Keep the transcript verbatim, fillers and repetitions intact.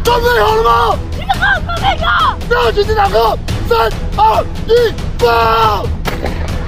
准备好了吗？ 集合，准备好。 上去这堂课，三二一，爆！